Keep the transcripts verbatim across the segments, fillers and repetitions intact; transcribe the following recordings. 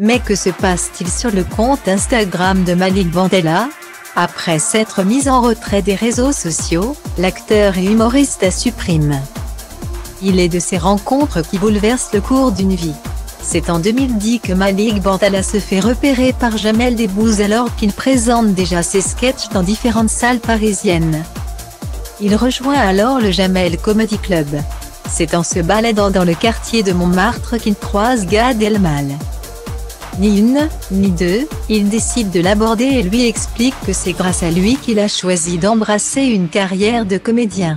Mais que se passe-t-il sur le compte Instagram de Malik Bentala? Après s'être mis en retrait des réseaux sociaux, l'acteur et humoriste a supprime. Il est de ces rencontres qui bouleversent le cours d'une vie. C'est en deux mille dix que Malik Bentala se fait repérer par Jamel Debbouze alors qu'il présente déjà ses sketchs dans différentes salles parisiennes. Il rejoint alors le Jamel Comedy Club. C'est en se baladant dans le quartier de Montmartre qu'il croise Gad Elmaleh. Ni une, ni deux, il décide de l'aborder et lui explique que c'est grâce à lui qu'il a choisi d'embrasser une carrière de comédien.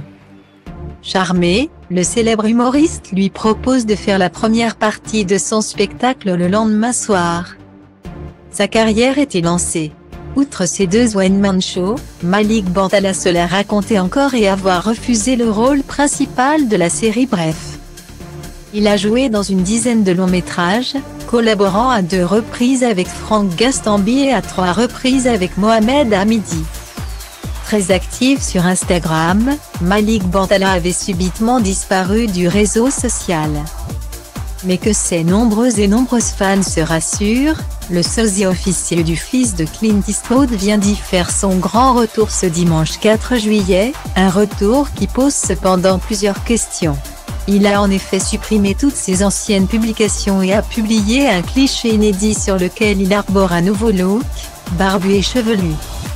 Charmé, le célèbre humoriste lui propose de faire la première partie de son spectacle le lendemain soir. Sa carrière était lancée. Outre ses deux one-man shows, Malik Bentala se l'a raconté encore et avoir refusé le rôle principal de la série Bref. Il a joué dans une dizaine de longs métrages, collaborant à deux reprises avec Franck Gastambide et à trois reprises avec Mohamed Hamidi. Très actif sur Instagram, Malik Bentala avait subitement disparu du réseau social. Mais que ses nombreux et nombreuses fans se rassurent, le sosie officieux du fils de Clint Eastwood vient d'y faire son grand retour ce dimanche quatre juillet, un retour qui pose cependant plusieurs questions. Il a en effet supprimé toutes ses anciennes publications et a publié un cliché inédit sur lequel il arbore un nouveau look, barbu et chevelu.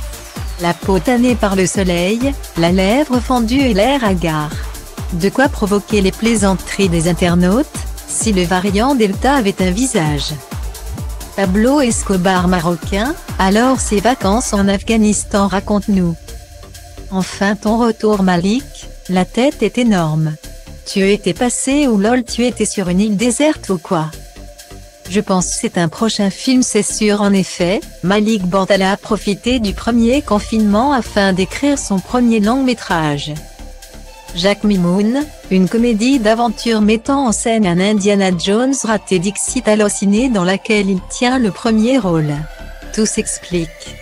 La peau tannée par le soleil, la lèvre fendue et l'air hagard. De quoi provoquer les plaisanteries des internautes, si le variant Delta avait un visage. Pablo Escobar marocain, alors ses vacances en Afghanistan raconte-nous. Enfin ton retour Malik, la tête est énorme. Tu étais passé ou lol tu étais sur une île déserte ou quoi? Je pense c'est un prochain film c'est sûr en effet, Malik Bentala a profité du premier confinement afin d'écrire son premier long-métrage. Jack Mimoun, une comédie d'aventure mettant en scène un Indiana Jones raté Dixit Allociné dans laquelle il tient le premier rôle. Tout s'explique.